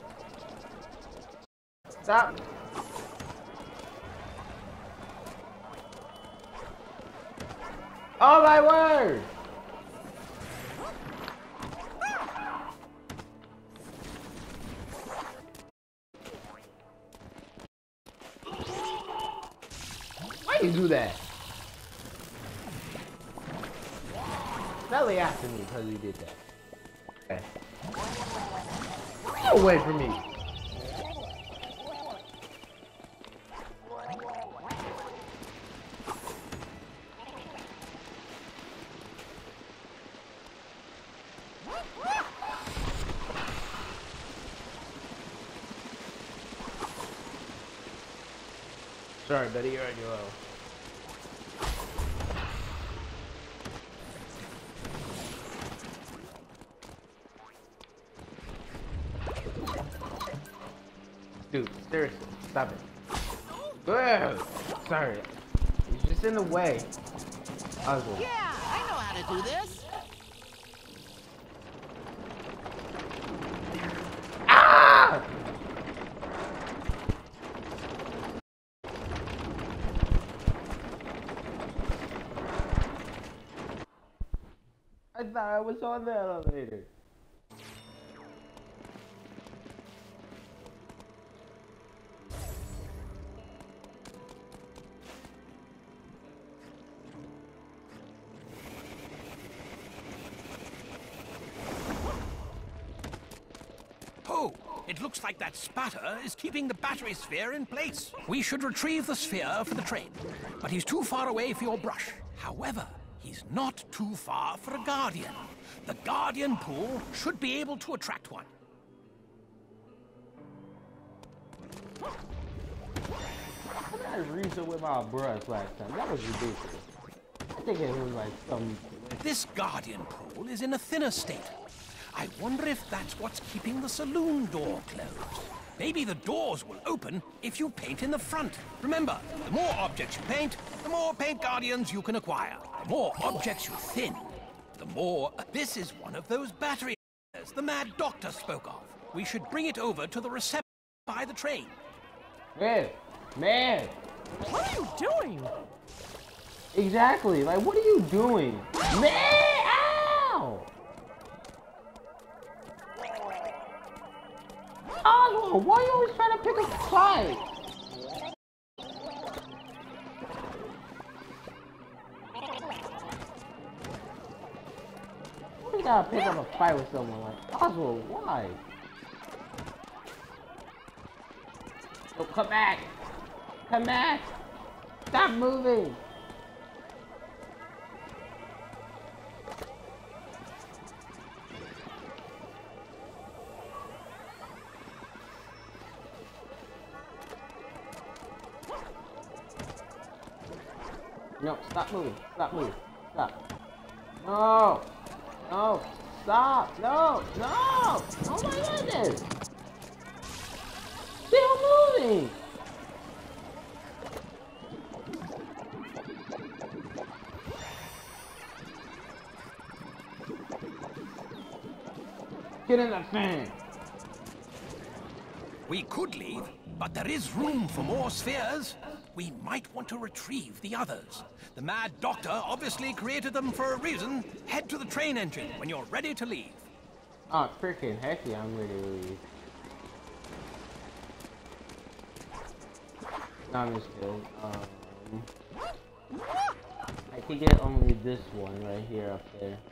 Stop! Oh my word! Why you do that? Belly after me because you did that. Okay. Get away from me! Sorry, buddy, you're on your own. Dude, seriously, stop it. Ugh. Sorry, he's just in the way. Oswald. Yeah, I know how to do this. Ah! I thought I was on the elevator. Oh, it looks like that spatter is keeping the battery sphere in place. We should retrieve the sphere for the train, but he's too far away for your brush. However, he's not too far for a guardian. The guardian pool should be able to attract one. How did I reason with my brush last time? That was ridiculous. I think it was like some... This guardian pool is in a thinner state. I wonder if that's what's keeping the saloon door closed. Maybe the doors will open if you paint in the front. Remember, the more objects you paint, the more paint guardians you can acquire. The more objects you thin, the more... This is one of those batteries the Mad Doctor spoke of. We should bring it over to the reception by the train. Man, man! What are you doing? Exactly, like what are you doing? Man! Ow! Oswald, why are you always trying to pick a fight? You gotta pick up a fight with someone like Oswald, why? Oh, come back! Come back! Stop moving! No, stop moving. Stop moving. Stop. No! No! Stop! No! No! Oh my goodness! Still moving! Get in the fan! We could leave, but there is room for more spheres. We might want to retrieve the others. The Mad Doctor obviously created them for a reason. Head to the train engine when you're ready to leave. Oh, freaking heck yeah, I'm ready to leave. No, I'm just kidding. Um, I can get only this one right here up there.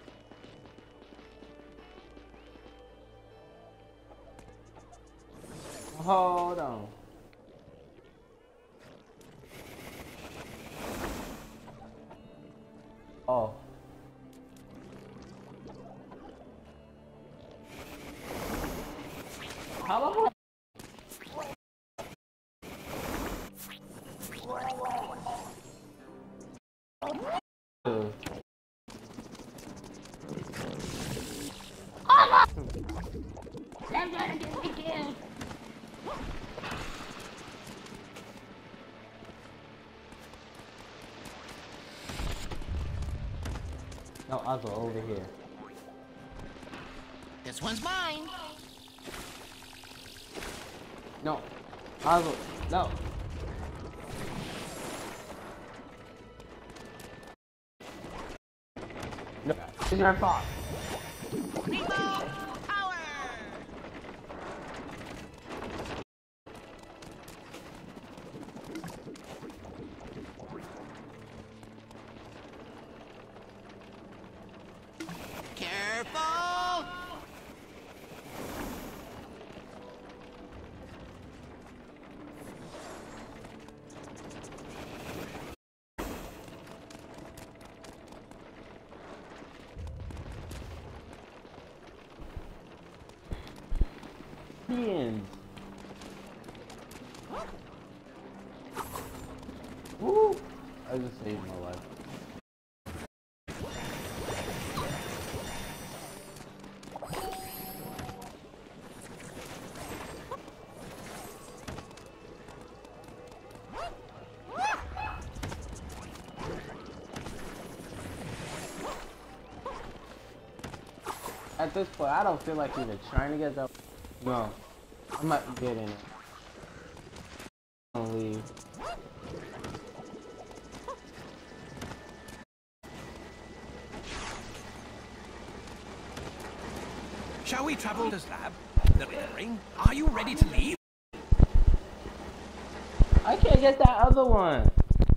Hold on. Oh. Teleport? I'm gonna get me killed. No, Oswald, over here. This one's mine. No, Oswald, no. No, it's your fault. Rainbow power. Careful. Pins. Woo! I just saved my life. At this point, I don't feel like even trying to get that. No, I'm not getting it. I'll leave. Shall we travel to lab? The ring. Are you ready to leave? I can't get that other one.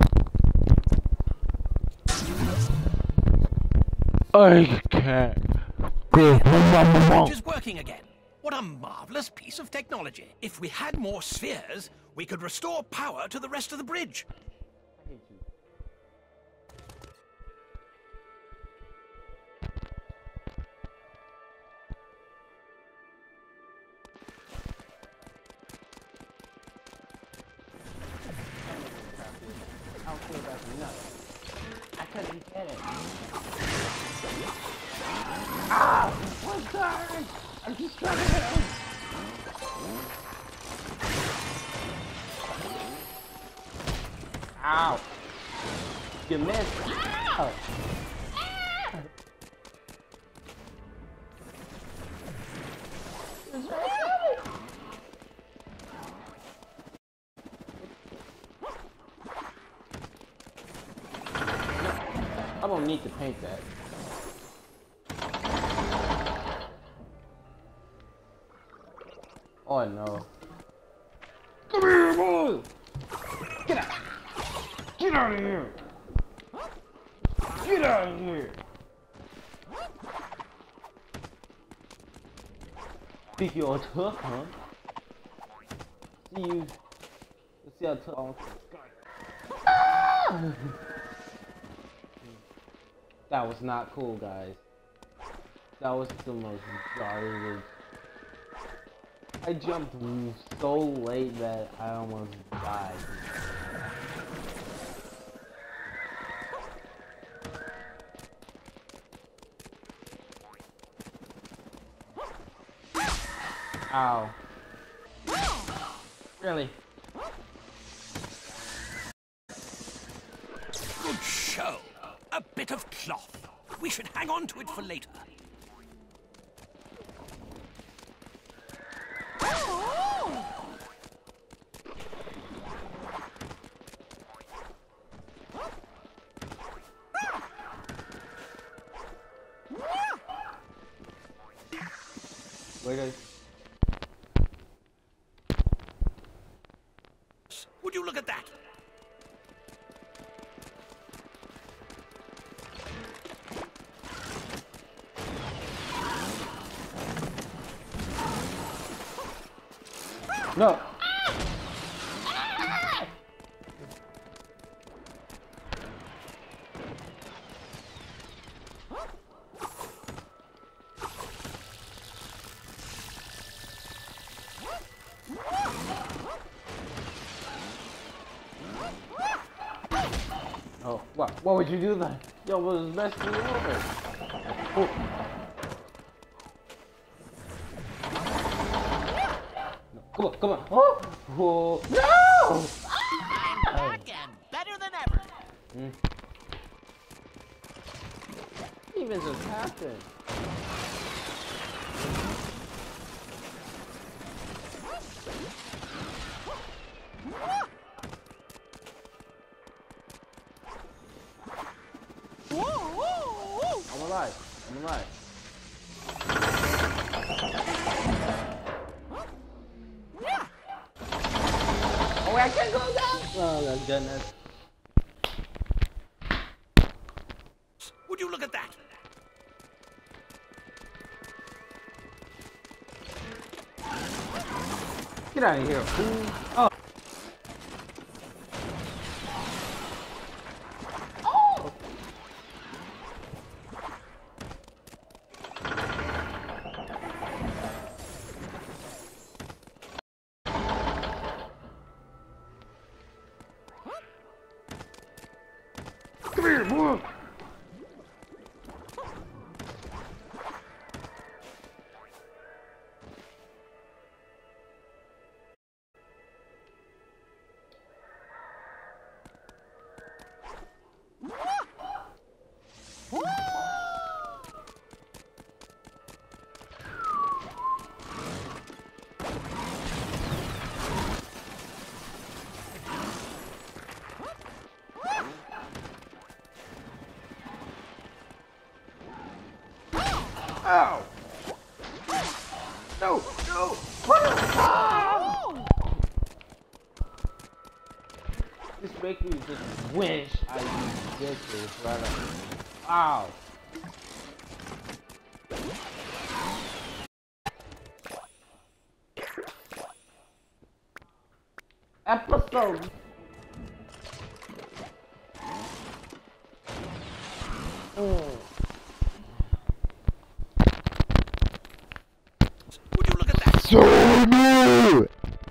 I can't. It is working again. What a marvelous piece of technology. If we had more spheres, we could restore power to the rest of the bridge. I hate you. I don't feel that's enough. I couldn't get it. Ah! What's that? I'm just trying to hit him. Ow! You missed. Ow! Ah! It's right. I don't need to paint that. Oh no. Come here, boy! Get out! Get out of here! Get out of here! Think you're tough, huh? See you. Let's see how tough. Ah! That was not cool, guys. That was the most garbage. I jumped so late that I almost died. Ow. Really? Good show. A bit of cloth. We should hang on to it for later. Wait, guys. Would you look at that? No. Why would you do that? Yo, was messing me over. Oh. No, come on, come on. Oh, oh. No! I'm back and better than ever. Mm. Even just happened. I'm alive. I'm alive. Oh, I can't go down. Oh, my goodness. Would you look at that? Get out of here, fool. Oh. Oh. Come here, boy. Ow! No! No! Oh! This makes me just wish I did this right up. Ow! Episode. Oh. Would you look at that? So new.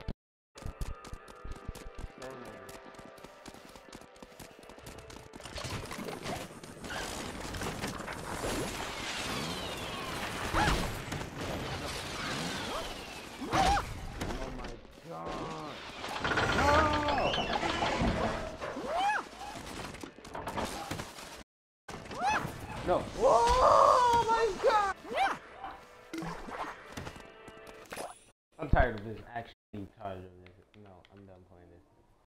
No. Oh my god! I'm tired of this. Actually tired of this. No, I'm done playing this.